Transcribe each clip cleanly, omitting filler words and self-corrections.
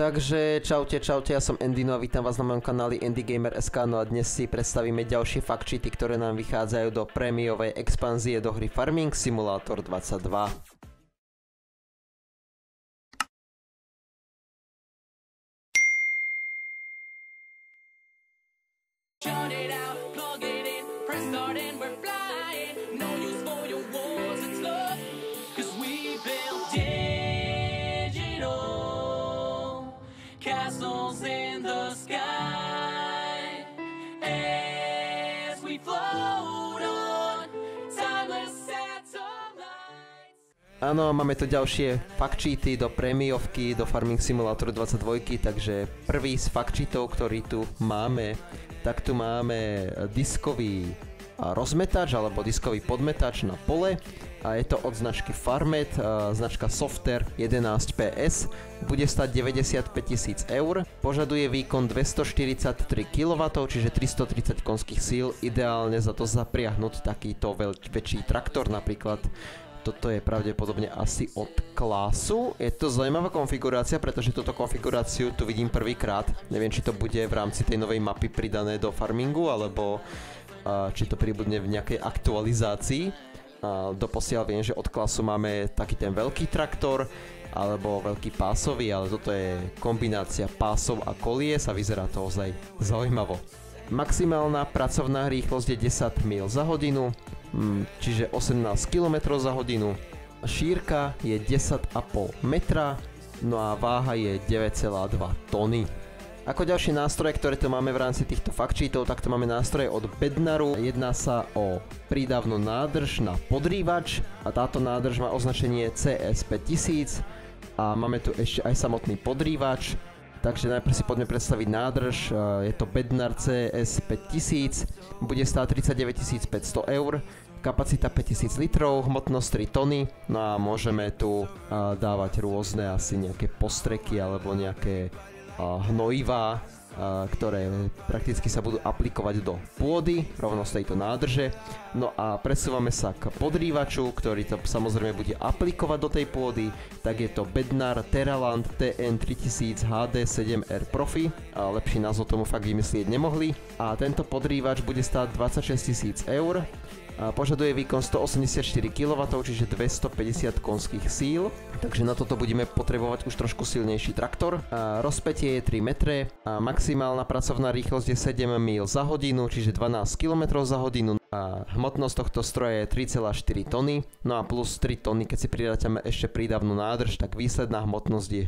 Takže čaute, ja som Andy, no a vítam vás na mojom kanáli AndyGamer.sk, no a dnes si predstavíme ďalšie fact-sheety, ktoré nám vychádzajú do prémiovej expanzie do hry Farming Simulator 22. Áno, máme tu ďalšie fact-sheety do prémiovky, do Farming Simulator 22, takže prvý z fact-sheetov, ktorý tu máme, tak tu máme diskový rozmetač alebo diskový podmetač na pole a je to od značky Farmet, značka Softer 11 PS, bude stať 95 000 eur, požaduje výkon 243 kW, čiže 330 konských síl, ideálne za to zapriahnuť takýto väčší traktor napríklad. Toto je pravdepodobne asi od Klasu. Je to zaujímavá konfigurácia, pretože túto konfiguráciu tu vidím prvýkrát. Neviem, či to bude v rámci tej novej mapy pridané do farmingu, alebo či to pribudne v nejakej aktualizácii. Doposiaľ viem, že od Klasu máme taký ten veľký traktor, alebo veľký pásový, ale toto je kombinácia pásov a kolies a vyzerá to ozaj zaujímavo. Maximálna pracovná rýchlosť je 10 mil za hodinu, čiže 18 km za hodinu. Šírka je 10,5 metra, no a váha je 9,2 tony. Ako ďalšie nástroje, ktoré tu máme v rámci týchto fact-sheetov, tak tu máme nástroje od Bednaru. Jedná sa o prídavnú nádrž na podrývač a táto nádrž má označenie CS 5000 a máme tu ešte aj samotný podrývač. Takže najprv si poďme predstaviť nádrž, je to Bednar CS 5000, bude stáť 39 500 eur, kapacita 5000 litrov, hmotnosť 3 tony, no a môžeme tu dávať rôzne asi nejaké postreky alebo nejaké hnojivá, ktoré prakticky sa budú aplikovať do pôdy, rovno z tejto nádrže. No a presúvame sa k podrývaču, ktorý to samozrejme bude aplikovať do tej pôdy, tak je to Bednar Terraland TN3000 HD7R Profi, a lepší názov tomu fakt vymyslieť nemohli. A tento podrývač bude stáť 26 000 eur. Požaduje výkon 184 kW, čiže 250 konských síl, takže na toto budeme potrebovať už trošku silnejší traktor. Rozpätie je 3 metre, maximálna pracovná rýchlosť je 7 mil za hodinu, čiže 12 km za hodinu. Hmotnosť tohto stroja je 3,4 tony, no a plus 3 tony, keď si pridáme ešte prídavnú nádrž, tak výsledná hmotnosť je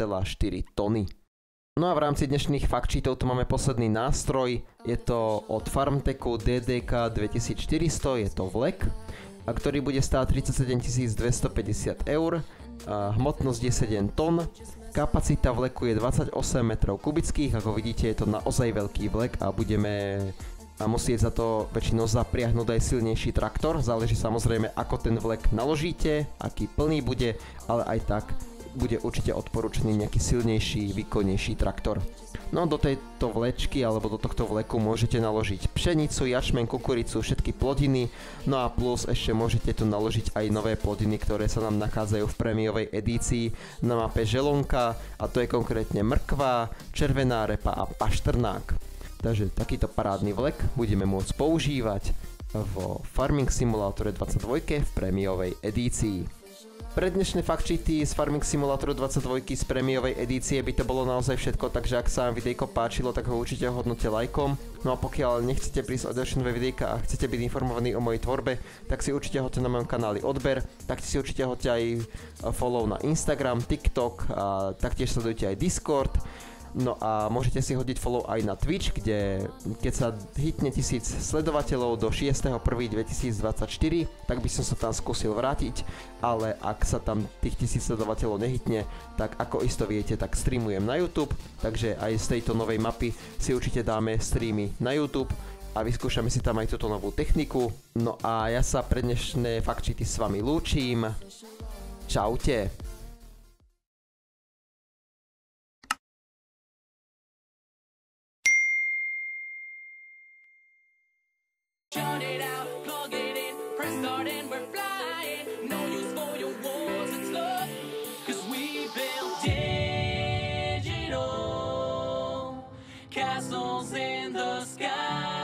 6,4 tony. No a v rámci dnešných fact-sheetov tu máme posledný nástroj, je to od Farmtechu DDK 2400, je to vlek, ktorý bude stáť 37 250 eur, hmotnosť je 7 tón, kapacita vleku je 28 metrov kubických, ako vidíte je to naozaj veľký vlek a budeme musieť za to väčšinou zapriahnuť aj silnejší traktor, záleží samozrejme ako ten vlek naložíte, aký plný bude, ale aj tak bude určite odporúčaný nejaký silnejší, výkonnejší traktor. No do tejto vlečky alebo do tohto vleku môžete naložiť pšenicu, jačmeň, kukuricu, všetky plodiny, no a plus ešte môžete tu naložiť aj nové plodiny, ktoré sa nám nachádzajú v prémiovej edícii na mape Želonka, a to je konkrétne mrkva, červená repa a paštrnák. Takže takýto parádny vlek budeme môcť používať vo Farming Simulator 22 v prémiovej edícii. Pre dnešné fact-sheety z Farming Simulatoru 22 z prémiovej edície by to bolo naozaj všetko, takže ak sa vám videjko páčilo, tak ho určite hodnote lajkom. No a pokiaľ nechcete prísť o ďalšie nové videjka a chcete byť informovaní o mojej tvorbe, tak si určite hoďte na mojom kanáli odber, tak si určite hoďte aj follow na Instagram, TikTok a taktiež sledujte aj Discord. No a môžete si hodiť follow aj na Twitch, kde keď sa hitne 1000 sledovateľov do 6.1.2024, tak by som sa tam skúsil vrátiť, ale ak sa tam tých 1000 sledovateľov nehytne, tak ako isto viete, tak streamujem na YouTube, takže aj z tejto novej mapy si určite dáme streamy na YouTube a vyskúšame si tam aj túto novú techniku. No a ja sa pre dnešné fact-sheety s vami lúčim. Čaute. Shut it out, plug it in, press start and we're flying. No use for your wars and stuff, 'cause we built digital. castles in the sky.